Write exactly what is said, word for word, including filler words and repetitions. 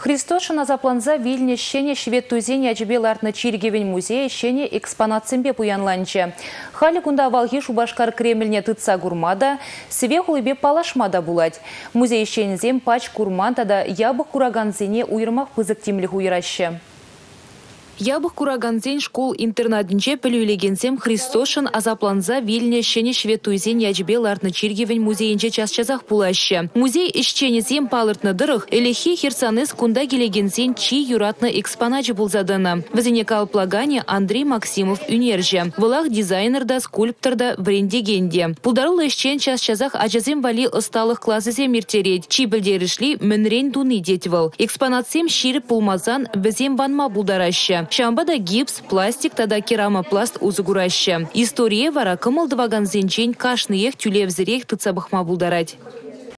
Христошина запланза Вильне щене швед тузене ачбеларны чиргевен музей щене экспонатсембе пуянланче. Хали кунда валги шубашкар Кремльне тытса гурмада, све хулыбе палашмада булать. Музей щензем пач курманда да ябық кураганзене уйырмақ пызык темлих уйраще. Ябық кураганзен школ-интернатынче пілюлегенсем Христошин азапланза Вильне щене швед туйзен ячбеларны чиргевен музейінче час-часах пулаще. Музей ишченезем палыртны дырых, элехи херсанес кунда келегенсен чи юратны экспоначы булзадыны. Вазине калплагане Андрей Максимов үнерже. Вылах дизайнерда, скульпторда брендегенде. Пулдарыл ишчен час-часах ажазем вали ысталық классызем иртерет. Чи білдерішли мінрен дуны детвал. Экспонатсем шири пулмазан візем ванма булдараще. Шамбада гипс, пластик, тада керамопласт узыгураще. История вара кымылдываган зенчен кашныех тюлевзірех тыцабықма булдарать.